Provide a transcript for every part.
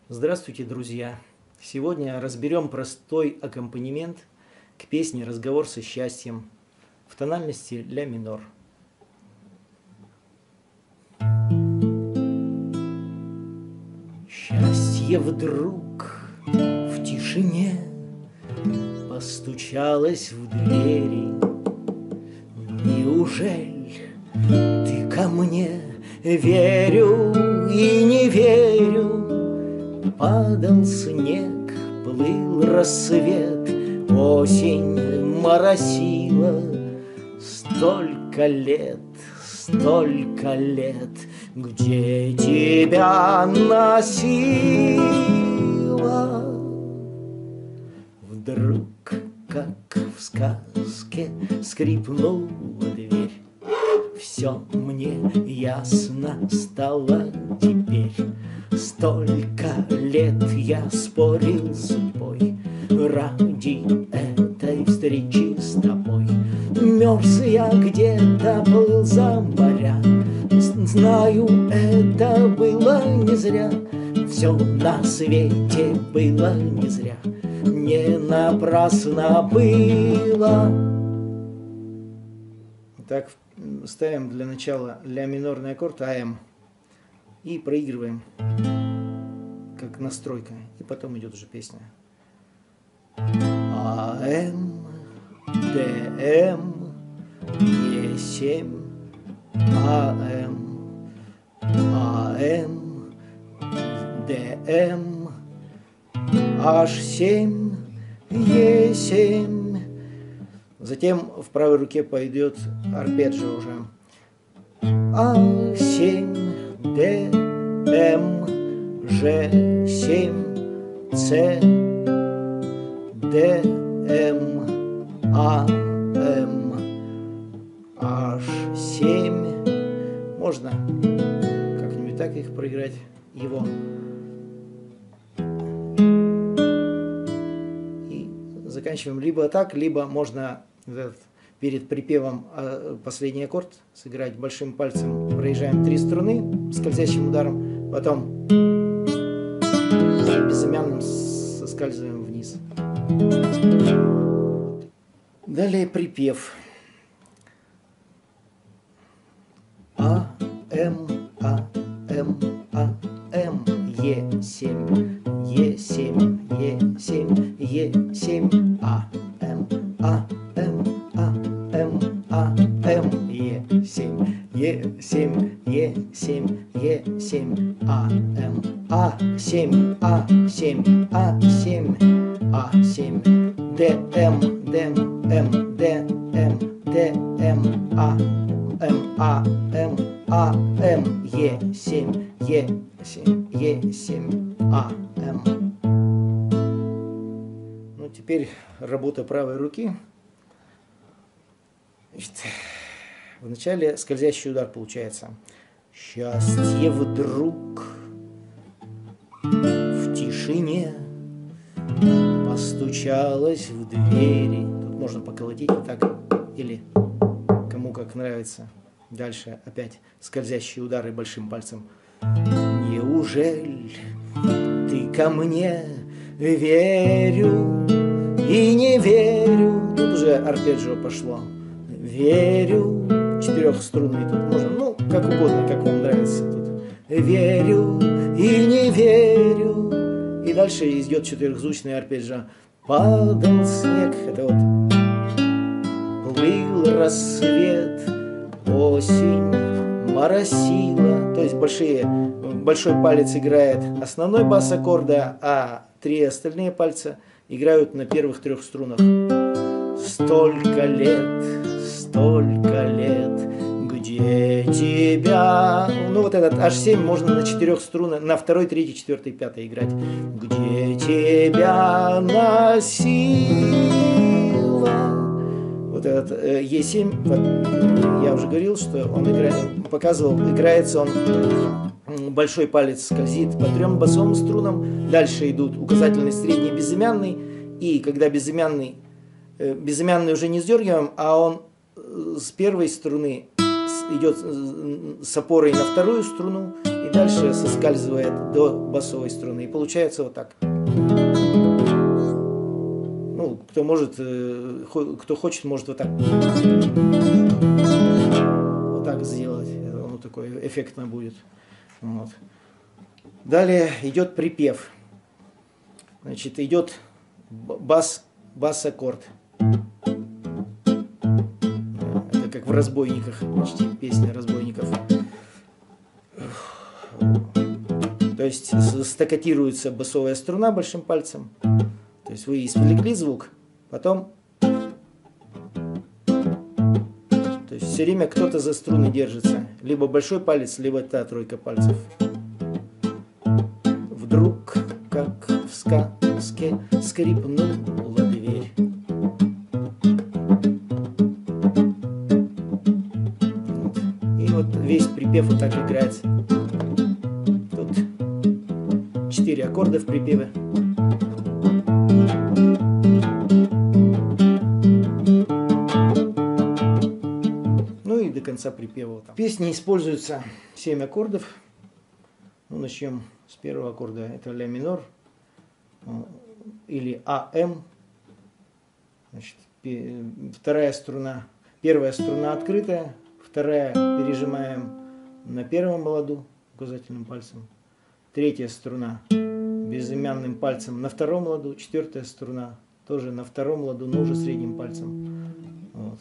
Здравствуйте, друзья! Сегодня разберем простой аккомпанемент к песне «Разговор со счастьем» в тональности ля минор. Счастье вдруг в тишине постучалось в двери. Неужели ты ко мне? Верю и не верю. Падал снег, плыл рассвет, осень моросила. Столько лет, где тебя носила. Вдруг, как в сказке, скрипнула дверь. Все мне ясно стало теперь. Столько лет я спорил с судьбой ради этой встречи с тобой. Мерз я где-то, плыл за моря. Знаю, это было не зря. Все на свете было не зря. Не напрасно было. Так, ставим для начала ля минорный аккорд АМ и проигрываем как настройка, и потом идет уже песня. АМ, ДМ, Е7, АМ, АМ, ДМ, H7, Е7. Затем в правой руке пойдет арпеджио уже. А7, Д, М, Ж7, С, Д, М, А, М, H7. Можно как-нибудь так их проиграть, его. И заканчиваем либо так, либо можно перед припевом последний аккорд сыграть большим пальцем. Проезжаем 3 струны скользящим ударом, потом безымянным соскальзываем вниз. Далее припев. А, М, А, М, А, М, Е7, Е7, Е7, Е7, А, М, А, М, А, М, А, М, Е7, Е7, Е7, Е7, А, М, А7, А7, А7, А7, ДМ, ДМ, М, ДМ, ДМ, А, М, А, М, А, М, Е7, Е7, Е7, А, М. Ну, теперь работа правой руки. Значит, вначале скользящий удар получается. Счастье вдруг в тишине постучалось в двери. Тут можно поколотить вот так, или кому как нравится. Дальше опять скользящие удары большим пальцем. Неужели ты ко мне? Верю и не верю. Тут уже арпеджио пошло. Верю, четырехструнный тут можно, ну, как угодно, как вам нравится тут. Верю и не верю. И дальше идет четырехзвучный арпеджио. Падал снег, это вот. Плыл рассвет, осень моросила. То есть большой палец играет основной бас аккорда, а 3 остальные пальца играют на первых 3 струнах. Столько лет, где тебя... Ну вот этот H7 можно на 4 струнах, на 2, 3, 4, 5 играть. Где тебя носила. Вот этот Е7, я уже говорил, что он играется он, большой палец скользит по 3 басовым струнам, дальше идут указательный, средний, безымянный, и когда безымянный уже не сдергиваем, а он с первой струны идет с опорой на 2 струну, и дальше соскальзывает до басовой струны. И получается вот так. Ну, кто может, кто хочет, может вот так. Вот так сделать. Он такой эффектно будет. Вот. Далее идет припев. Значит, идет бас-аккорд. Это как в «Разбойниках», почти песня «Разбойников». То есть стаккатируется басовая струна большим пальцем. То есть вы извлекли звук, потом... То есть все время кто-то за струны держится. Либо большой палец, либо та тройка пальцев. Вдруг, как в сказке, скрипнула дверь. Вот. И вот весь припев вот так играется. Тут 4 аккорда в припеве. Ну и до конца припева. В песне используется 7 аккордов. Ну, начнем с первого аккорда. Это ля минор или АМ. Значит, вторая струна. Первая струна открытая, вторая пережимаем на первом ладу указательным пальцем. Третья струна безымянным пальцем на втором ладу. Четвертая струна тоже на втором ладу, но уже средним пальцем. Вот.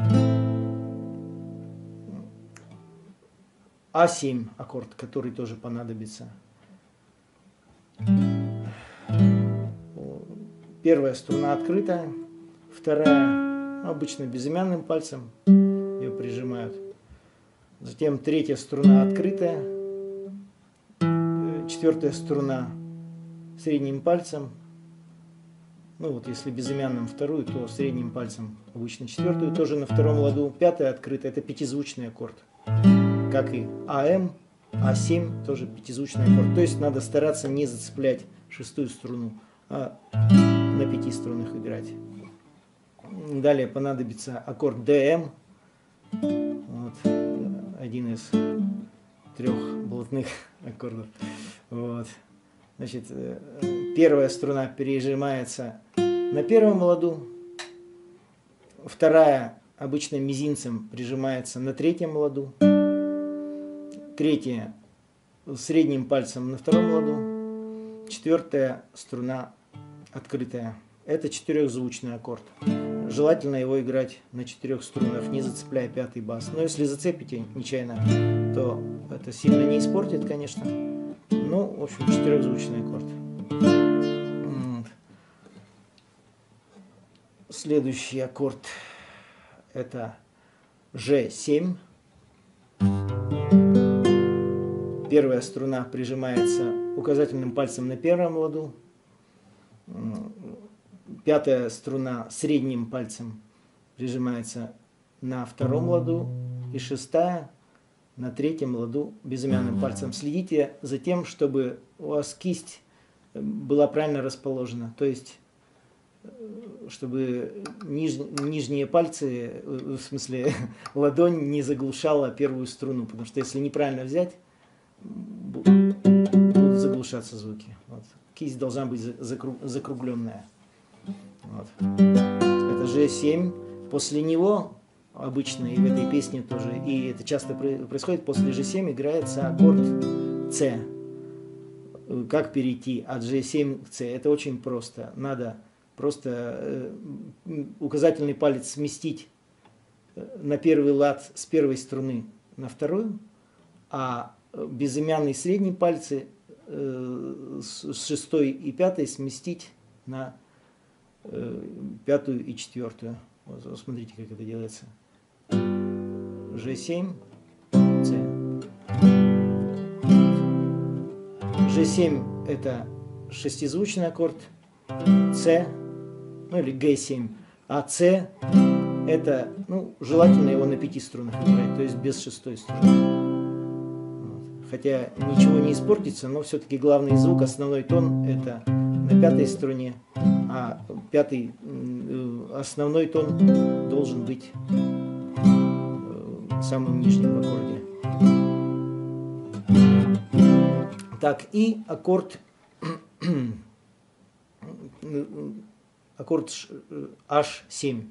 А7 аккорд, который тоже понадобится. Первая струна открытая, вторая обычно безымянным пальцем, ее прижимают. Затем третья струна открытая, четвертая струна средним пальцем. Ну вот если безымянным вторую, то средним пальцем обычно четвертую, тоже на втором ладу. Пятая открытая, это пятизвучный аккорд. Как и АМ, А7 тоже пятизвучный аккорд. То есть надо стараться не зацеплять шестую струну, а на 5 струнах играть. Далее понадобится аккорд ДМ. Вот. Один из 3 блатных аккордов. Вот. Значит, первая струна пережимается на первом ладу. Вторая обычно мизинцем прижимается на третьем ладу. Третья средним пальцем на втором ладу. Четвертая струна открытая. Это 4-звучный аккорд. Желательно его играть на 4 струнах, не зацепляя пятый бас. Но если зацепите нечаянно, то это сильно не испортит, конечно. Ну, в общем, 4-звучный аккорд. Следующий аккорд это G7. Первая струна прижимается указательным пальцем на первом ладу. Пятая струна средним пальцем прижимается на втором ладу. И шестая на третьем ладу безымянным пальцем. Следите за тем, чтобы у вас кисть была правильно расположена. То есть, чтобы нижние пальцы, в смысле ладонь, не заглушала первую струну. Потому что если неправильно взять, будут заглушаться звуки. Вот. Кисть должна быть закругленная. Вот. Это G7. После него обычно и в этой песне тоже, и это часто происходит, после G7 играется аккорд C. Как перейти от G7 к C? Это очень просто. Надо просто указательный палец сместить на первый лад с первой струны на вторую, а безымянные средние пальцы с шестой и пятой сместить на пятую и четвертую. Вот, смотрите, как это делается. G7, C. G7 это шестизвучный аккорд, C, ну или G7, а C это, ну, желательно его на 5 струнах играть, то есть без шестой струны. Хотя ничего не испортится, но все-таки главный звук, основной тон это на пятой струне, а основной тон должен быть самым нижним в аккорде. Так, и аккорд H7.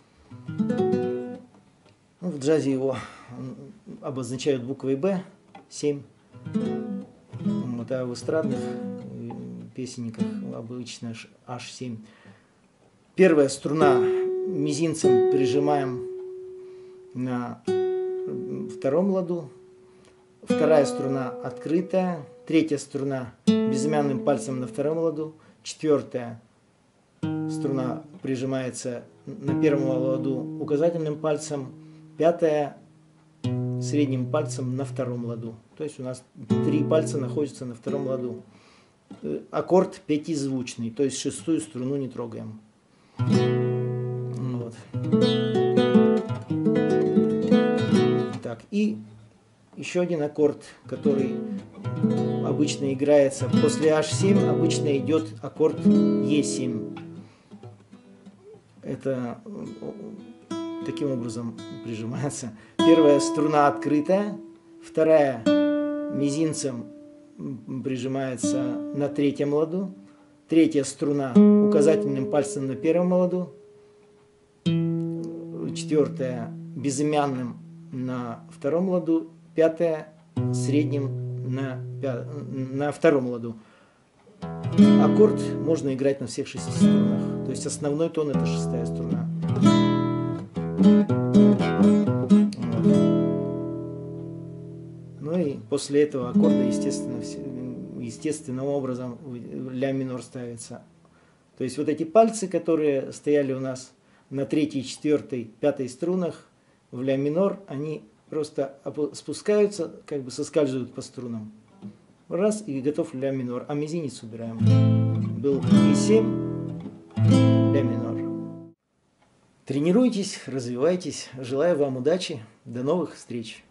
В джазе его обозначают буквой B, 7. Вот, а в эстрадных песенниках обычно H7. Первая струна мизинцем прижимаем на втором ладу. Вторая струна открытая. Третья струна безымянным пальцем на втором ладу. Четвертая струна прижимается на первом ладу указательным пальцем. Пятая средним пальцем на втором ладу. То есть у нас 3 пальца находятся на втором ладу. Аккорд пятизвучный, то есть шестую струну не трогаем. Вот. Так, и еще один аккорд, который обычно играется после H7, обычно идет аккорд E7. Это таким образом прижимается. Первая струна открытая, вторая мизинцем прижимается на третьем ладу, третья струна указательным пальцем на первом ладу, четвертая безымянным на втором ладу, пятая средним на втором ладу. Аккорд можно играть на всех 6 струнах. То есть основной тон — это 6-я струна. Вот. Ну и после этого аккорда, естественным образом ля минор ставится. То есть вот эти пальцы, которые стояли у нас на 3-й, 4-й, 5-й струнах в ля минор, они просто спускаются, как бы соскальзывают по струнам. Раз, и готов ля минор. А мизинец убираем. Был Е7, ля минор. Тренируйтесь, развивайтесь. Желаю вам удачи. До новых встреч.